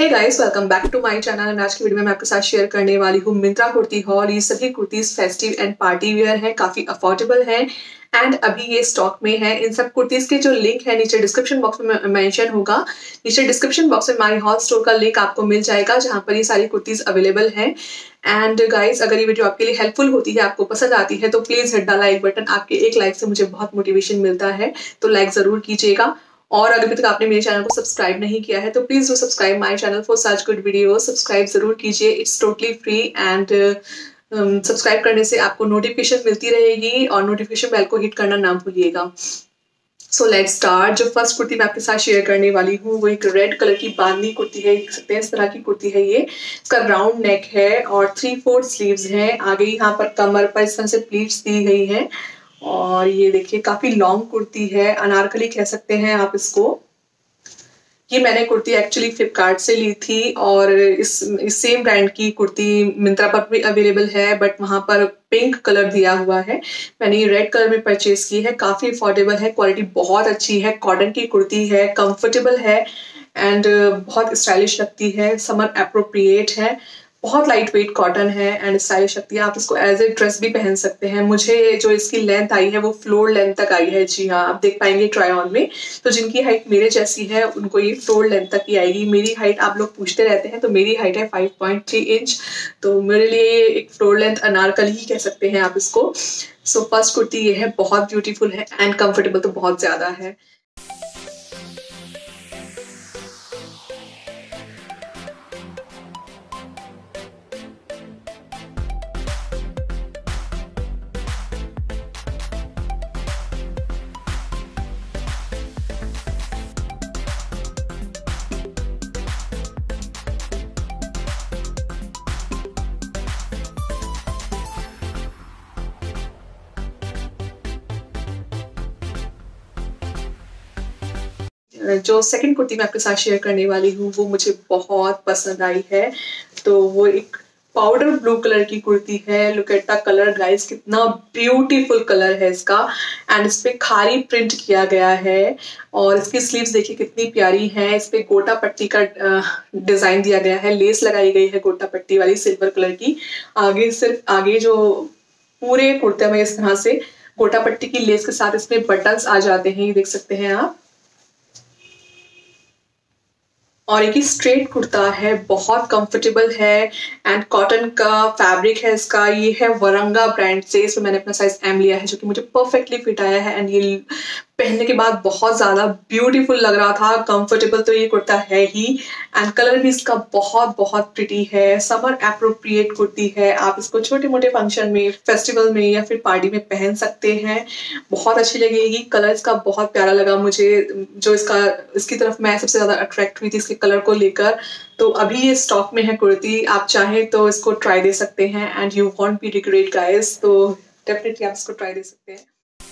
Hey guys, welcome back to my channel. And आज की video में मैं आपके साथ शेयर करने वाली हूँ मिंत्रा कुर्ती हॉल। ये सभी kurtis festive and party wear है, काफी अफोर्डेबल है एंड अभी ये स्टॉक में है। इन सब कुर्तीज के जो लिंक है नीचे डिस्क्रिप्शन बॉक्स में मेंशन होगा। नीचे डिस्क्रिप्शन बॉक्स में माय हॉल स्टोर का लिंक आपको मिल जाएगा जहां पर ये सारी कुर्तीज अवेलेबल है। एंड गाइस, अगर ये वीडियो आपके लिए हेल्पफुल होती है, आपको पसंद आती है तो please hit the like button. आपके एक लाइक से मुझे बहुत मोटिवेशन मिलता है, तो लाइक जरूर कीजिएगा। और अभी तक आपने मेरे चैनल को सब्सक्राइब नहीं किया है तो please do subscribe my channel for such good video. Subscribe जरूर कीजिए, it's totally free. And subscribe करने से आपको नोटिफिकेशन मिलती रहेगी और नोटिफिकेशन बेल को हिट करना ना भूलिएगा। So let's start. जो फर्स्ट कुर्ती मैं आपके साथ शेयर करने वाली हूँ वो एक रेड कलर की बांधनी कुर्ती है। देख सकते हैं इस तरह की कुर्ती है ये। इसका राउंड नेक है और 3/4 स्लीव्स हैं। आगे यहाँ पर कमर पर इस तरह से प्लीट्स दी गई है और ये देखिए काफी लॉन्ग कुर्ती है, अनारकली कह सकते हैं आप इसको। ये मैंने कुर्ती एक्चुअली फ्लिपकार्ट से ली थी और इस सेम ब्रांड की कुर्ती मिंत्रा पर भी अवेलेबल है, बट वहां पर पिंक कलर दिया हुआ है। मैंने ये रेड कलर में परचेज की है। काफी अफोर्डेबल है, क्वालिटी बहुत अच्छी है, कॉटन की कुर्ती है, कंफर्टेबल है एंड बहुत स्टाइलिश लगती है, समर अप्रोप्रिएट है। बहुत लाइट वेट कॉटन है एंड स्टाइलिश लगती है। आप इसको एज ए ड्रेस भी पहन सकते हैं। मुझे जो इसकी लेंथ आई है वो फ्लोर लेंथ तक आई है। जी हाँ, आप देख पाएंगे ट्राई ऑन में। तो जिनकी हाइट मेरे जैसी है उनको ये फ्लोर लेंथ तक ही आएगी। मेरी हाइट आप लोग पूछते रहते हैं, तो मेरी हाइट है 5.3 इंच, तो मेरे लिए एक फ्लोर लेंथ अनारकली ही कह सकते हैं आप इसको। सो फर्स्ट कुर्ती ये है, बहुत ब्यूटीफुल है एंड कंफर्टेबल तो बहुत ज्यादा है। जो सेकंड कुर्ती मैं आपके साथ शेयर करने वाली हूँ वो मुझे बहुत पसंद आई है। तो वो एक पाउडर ब्लू कलर की कुर्ती है। Look at the colour guys, कितना ब्यूटीफुल कलर है इसका एंड इस पे खारी प्रिंट किया गया है और इसकी स्लीव्स देखिए कितनी प्यारी है। इस पे गोटा पट्टी का डिजाइन दिया गया है, लेस लगाई गई है गोटा पट्टी वाली सिल्वर कलर की। आगे जो पूरे कुर्ते में इस तरह से गोटा पट्टी की लेस के साथ इसमें बटन्स आ जाते हैं, ये देख सकते हैं आप। और एक ही स्ट्रेट कुर्ता है, बहुत कंफर्टेबल है एंड कॉटन का फैब्रिक है इसका। ये है वरंगा ब्रांड से। इसमें मैंने अपना साइज एम लिया है जो कि मुझे परफेक्टली फिट आया है एंड ये पहनने के बाद बहुत ज्यादा ब्यूटीफुल लग रहा था। कंफर्टेबल तो ये कुर्ता है ही एंड कलर भी इसका बहुत बहुत प्रिटी है। समर अप्रोप्रिएट कुर्ती है। आप इसको छोटे मोटे फंक्शन में, फेस्टिवल में या फिर पार्टी में पहन सकते हैं, बहुत अच्छी लगेगी। कलर इसका बहुत प्यारा लगा मुझे। जो इसकी तरफ मैं सबसे ज्यादा अट्रैक्ट हुई थी इसके कलर को लेकर। तो अभी ये स्टॉक में है कुर्ती, आप चाहें तो इसको ट्राई दे सकते हैं and you won't be regret guys. तो डेफिनेटली आप इसको ट्राई दे सकते हैं।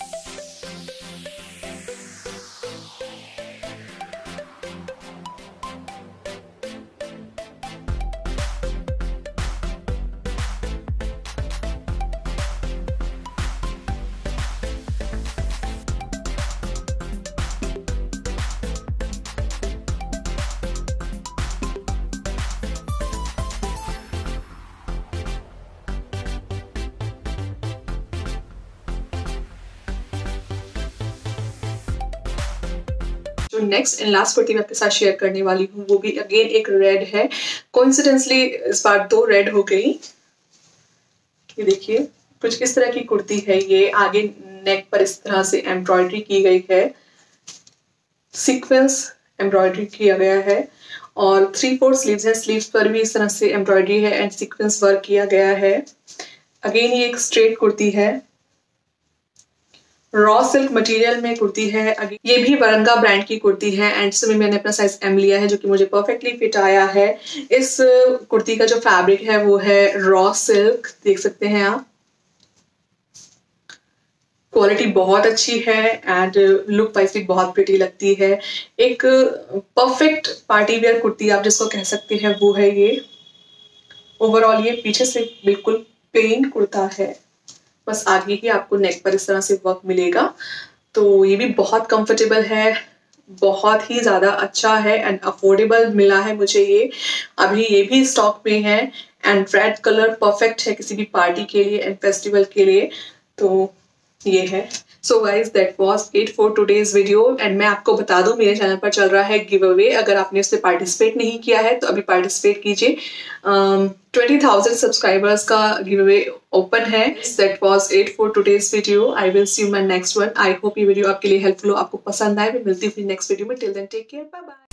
जो नेक्स्ट एंड लास्ट कुर्ती मैं आपके साथ शेयर करने वाली हूँ वो भी अगेन एक रेड है। कोइंसिडेंसली इस बार 2 रेड हो गई। ये देखिए कुछ इस तरह की कुर्ती है ये। आगे नेक पर इस तरह से एम्ब्रॉयडरी की गई है, सीक्वेंस एम्ब्रॉयडरी किया गया है और 3/4 स्लीव्स है। स्लीव्स पर भी इस तरह से एम्ब्रॉयडरी है एंड सीक्वेंस वर्क किया गया है। अगेन ये एक स्ट्रेट कुर्ती है, रॉ सिल्क मटेरियल में कुर्ती है। ये भी वरंगा ब्रांड की कुर्ती है एंड इसमें मैंने अपना साइज एम लिया है जो कि मुझे परफेक्टली फिट आया है। इस कुर्ती का जो फैब्रिक है वो है रॉ सिल्क, देख सकते हैं आप। क्वालिटी बहुत अच्छी है एंड लुक वाइज भी बहुत प्रिटी लगती है। एक परफेक्ट पार्टी वेयर कुर्ती आप जिसको कह सकते हैं वो है ये। ओवरऑल ये पीछे से बिल्कुल प्लेन कुर्ता है, बस आगे ही आपको नेक पर इस तरह से वर्क मिलेगा। तो ये भी बहुत कंफर्टेबल है, बहुत ही ज़्यादा अच्छा है एंड अफोर्डेबल मिला है मुझे ये। अभी ये भी स्टॉक में है एंड रेड कलर परफेक्ट है किसी भी पार्टी के लिए एंड फेस्टिवल के लिए। तो ये है। So guys that was it for today's video and मैं आपको बता दूं मेरे चैनल पर चल रहा है गिव अवे। अगर आपने उससे पार्टिसिपेट नहीं किया है तो अभी पार्टिसिपेट कीजिए। 20,000 सब्सक्राइबर्स का गिव अवे ओपन है। That was it for today's video. I will see you my next one. I hope ये वीडियो आपके लिए हेल्पफुल हो, आपको पसंद आए। मैं मिलती हूँ नेक्स्ट वीडियो में। Till then take care, bye bye.